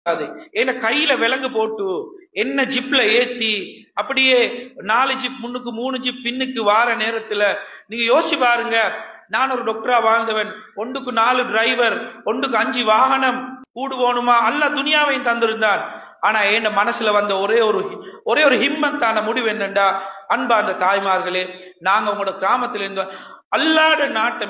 என்ன கையில விலங்கு போட்டு என்ன ஜிப்ல ஏத்தி அப்படியே 4 ஜிப் முன்னுக்கு 3 ஜிப் பின்னுக்கு வார நேரத்துல நீங்க யோசிச்சு பாருங்க. நான் ஒரு டாக்டரா வாழ்ந்தவன், ஒன்றுக்கு 4 டிரைவர், ஒன்றுக்கு 5 வாகனம் கூடுவோனுமா அல்லாஹ் துனியாவையும் தந்திருந்தான். ஆனா என் மனசுல வந்த ஒரே ஒரு ஹிம்மத்தான முடிவு என்னண்டா, அன்பார்ந்த தாய்மார்களே, நாங்க உங்களோட கிராமத்துல இருந்த அல்லாட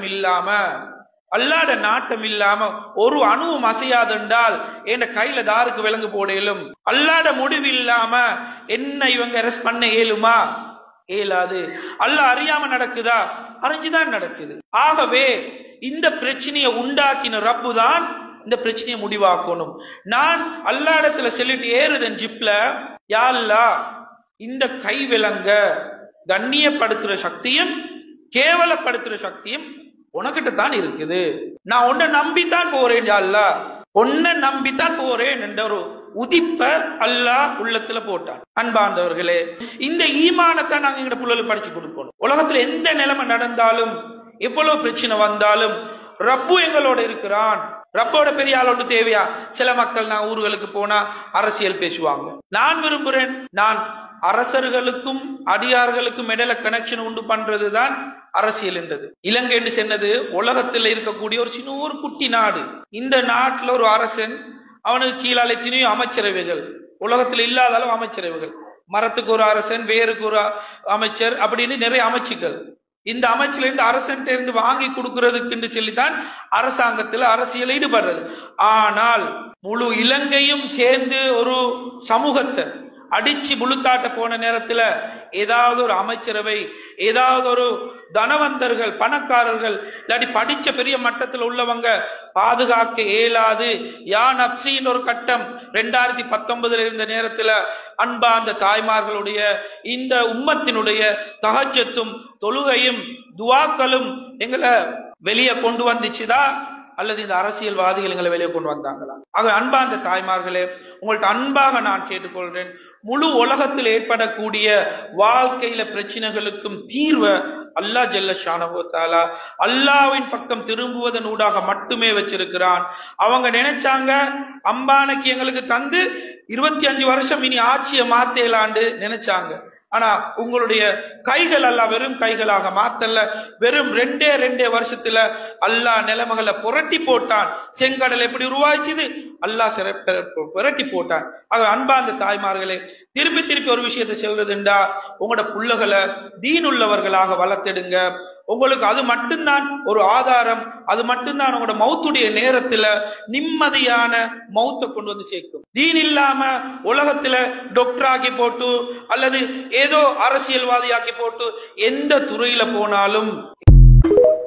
நாட்டம் இல்லாம ஒரு அணுவும் அசையாதுண்டால் என் கையில தாருக்கு விலங்கு போடலும். அல்லாட முடிவு இல்லாம என்ன இவங்க அரெஸ்ட் பண்ண இயலுமா? இயலாது. அல்லாஹ் அறியாம நடக்குதா? அறிஞ்சுதான் நடக்குது. ஆகவே இந்த பிரச்சனையை உண்டாக்கின ரப்பு தான் இந்த பிரச்சனையை முடிவாக்கணும். நான் அல்லாஹ்விடத்துல சொல்லிட்டு ஏறுதன் ஜிப்ல, யா அல்லாஹ் இந்த கை விலங்க கண்ணியப்படுத்துற சக்தியும் கேவலப்படுத்துற சக்தியும் உனக்கிட்ட தான் இருக்குது. நான் உன்னை நம்பித்தான் போறேன், யா அல்லாஹ் உன்னை நம்பித்தான் போறேன் என்ற ஒரு உதிப்ப அல்லாஹ் உள்ளத்துல போட்டான். அன்பார்ந்தவர்களே, இந்த ஈமானத்தான் நாங்க எங்க புள்ளலுக்கு படிச்சு கொடுக்கணும். உலகத்துல எந்த நிலைமை நடந்தாலும் எவ்வளவு பிரச்சனை வந்தாலும் ரப்பு எங்களோட இருக்கிறான். ரப்போட பெரிய ஆளோட தேவையா? சில மக்கள் நான் ஊர்களுக்கு போனா அரசியல் பேசுவாங்க. நான் விரும்புறேன், நான் அரசர்களுக்கும் அடியார்களுக்கும் இடையில கனெக்ஷன் உண்டு பண்றதுதான் அரசியல் என்றது. இலங்கை என்று சொன்னது உலகத்தில் இருக்கக்கூடிய ஒரு சின்ன ஒரு குட்டி நாடு. இந்த நாட்டுல ஒரு அரசன், அவனுக்கு கீழால் எத்தனையோ அமைச்சரவைகள், உலகத்தில் இல்லாத அளவு அமைச்சரவைகள், மரத்துக்கு ஒரு அரசன், வேருக்கு ஒரு அமைச்சர், அப்படின்னு நிறைய அமைச்சுக்கள். இந்த அமைச்சில இருந்து அரசன் இருந்து வாங்கி கொடுக்கறதுக்கு சொல்லித்தான் அரசாங்கத்தில் அரசியல் ஈடுபடுறது. ஆனால் முழு இலங்கையும் சேர்ந்து ஒரு சமூகத்தை அடிச்சு முழுத்தாட்ட போன நேரத்துல ஏதாவது ஒரு அமைச்சரவை, ஏதாவது ஒரு தனவந்தர்கள், பணக்காரர்கள், இல்லாட்டி படிச்ச பெரிய மட்டத்தில் உள்ளவங்க பாதுகாக்க இயலாது. யா நப்சின்னு ஒரு கட்டம் 2019 இருந்த நேரத்துல அன்பார்ந்த தாய்மார்களுடைய இந்த உம்மத்தினுடைய தஹஜ்ஜத்தும் தொழுகையும் துவாக்களும் எங்களை வெளியே கொண்டு வந்துச்சுதா அல்லது இந்த அரசியல்வாதிகள் எங்களை வெளியே கொண்டு வந்தாங்களா? ஆக அன்பார்ந்த தாய்மார்களே, உங்கள்ட்ட அன்பாக நான் கேட்டுக்கொள்றேன், முழு உலகத்தில் ஏற்படக்கூடிய வாழ்க்கையில பிரச்சனைகளுக்கும் தீர்வை அல்லாஹ் ஜல்ல ஷானஹு வ தஆலா அல்லாஹ்வின் பக்கம் திரும்புவதன் ஊடாக மட்டுமே வச்சிருக்கிறான். அவங்க நினைச்சாங்க அம்பானைக்கு எங்களுக்கு தந்து 25 வருஷம் இனி ஆட்சியை மாத்தேலாண்டு நினைச்சாங்க. ஆனா உங்களுடைய கைகள் அல்லாஹ் வெறும் கைகளாக மாத்தல்ல, வெறும் 2 வருஷத்துல அல்லாஹ் நிலைமைகளை புரட்டி போட்டான். செங்கடல் எப்படி உருவாச்சுது? அல்லாஹ் புரட்டி போட்டான். ஆக அன்பார்ந்த தாய்மார்களே, திருப்பி ஒரு விஷயத்தை சொல்றதுண்டா, உங்களோட புள்ளகளை தீனுள்ளவர்களாக வளர்த்தெடுங்க. உங்களுக்கு அது மட்டும்தான் ஒரு ஆதாரம், அது மட்டும்தான் உங்களோட மௌத்துடைய நேரத்துல நிம்மதியான மௌத்தை கொண்டு வந்து சேர்க்கும். தீன் இல்லாம உலகத்துல டாக்டர் ஆக்கி போட்டு அல்லது ஏதோ அரசியல்வாதி ஆக்கி போட்டு எந்த துறையில போனாலும்